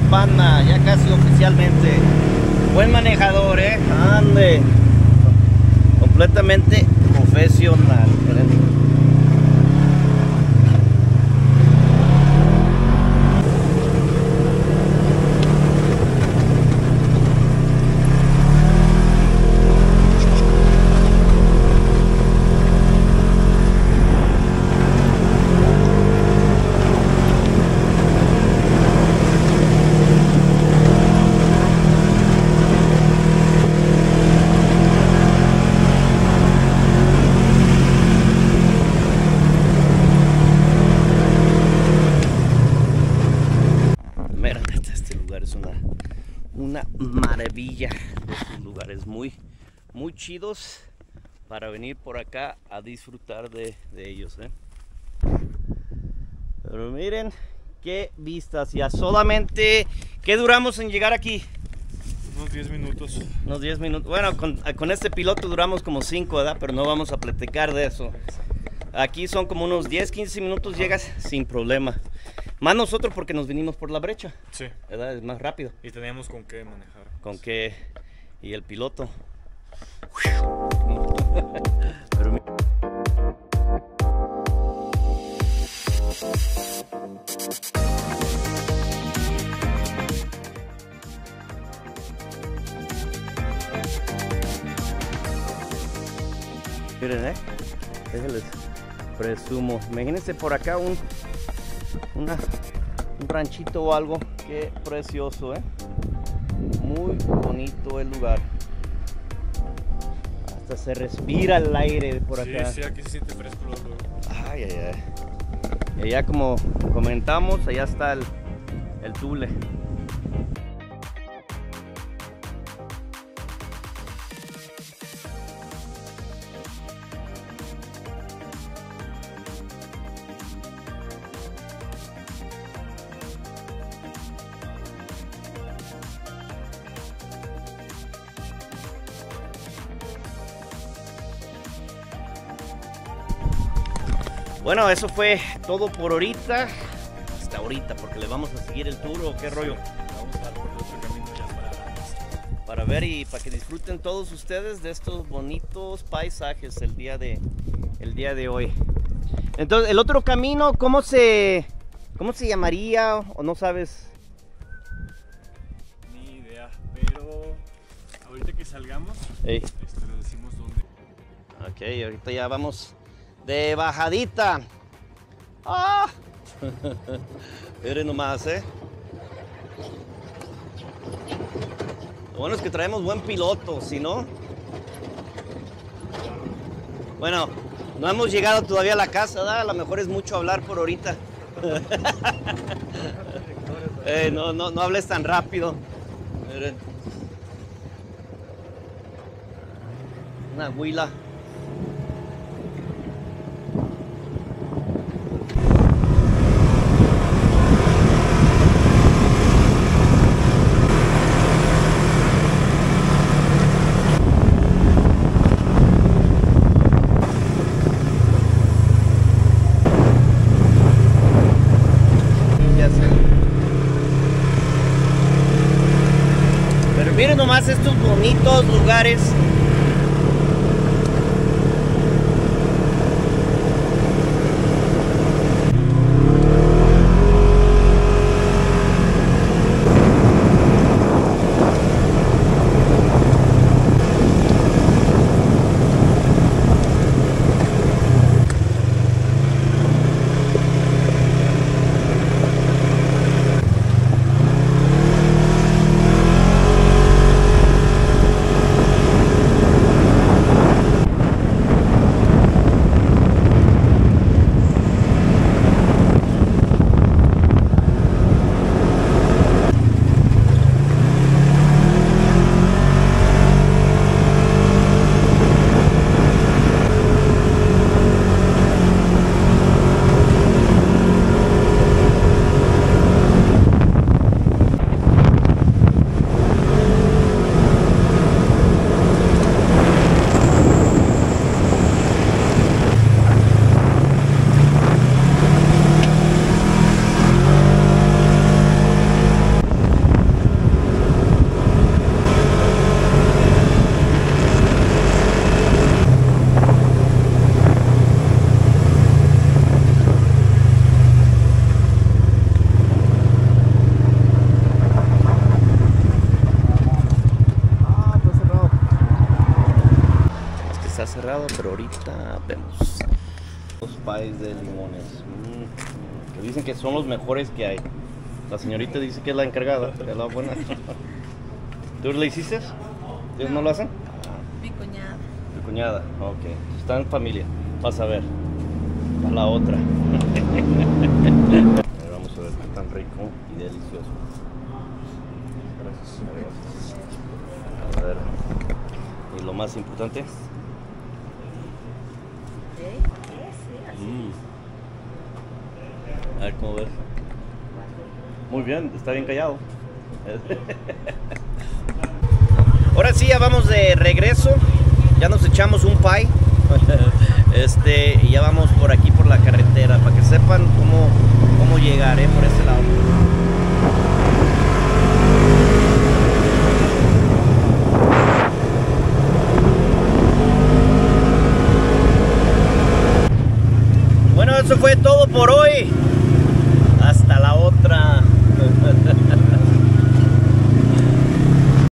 Pana, ya casi oficialmente. Buen manejador, ande. Completamente profesional. Una maravilla de estos lugares muy chidos para venir por acá a disfrutar de ellos, Pero miren qué vistas, ya solamente ¿qué duramos en llegar aquí? Unos 10 minutos. Unos 10 minutos. Bueno, con este piloto duramos como 5, ¿verdad? Pero no vamos a platicar de eso. Aquí son como unos 10-15 minutos, llegas sin problema. Más nosotros porque nos vinimos por la brecha. Sí. ¿Verdad? Es más rápido. Y teníamos con qué manejar. Con qué. Y el piloto. Pero miren, déjenles presumo. Imagínense por acá un ranchito o algo. Qué precioso, muy bonito el lugar. Hasta se respira el aire por acá. Sí, aquí se siente fresco luego. Ay. Y allá, como comentamos, allá está el Tule. Bueno, eso fue todo por ahorita. Hasta ahorita, porque le vamos a seguir el tour o qué rollo. Vamos a dar por el otro camino ya para ver y para que disfruten todos ustedes de estos bonitos paisajes el día de hoy. Entonces, el otro camino, ¿cómo se llamaría o no sabes? Ni idea, pero ahorita que salgamos, Hey. les decimos dónde. Ok, ahorita ya vamos de bajadita. ¡Ah! Miren nomás, Lo bueno es que traemos buen piloto, si no. Bueno, no hemos llegado todavía a la casa, ¿verdad? A lo mejor es mucho hablar por ahorita. No hables tan rápido. Miren. Una huila. Pero miren nomás estos bonitos lugares. cerrado, pero ahorita vemos. Los pies de limones, que dicen que son los mejores que hay. La señorita dice que es la encargada, que es la buena. ¿Tú le hiciste? ¿Ellos no lo hacen? Mi cuñada. Tu cuñada, ok. Está en familia. Vas a ver. A la otra. Vamos a ver qué tan rico y delicioso. Gracias. A ver. Y lo más importante. A ver cómo ves. Muy bien, está bien callado. Ahora sí, ya vamos de regreso. Ya nos echamos un pie. Y ya vamos por aquí por la carretera para que sepan cómo llegar, por este lado. Bueno, eso fue todo por hoy.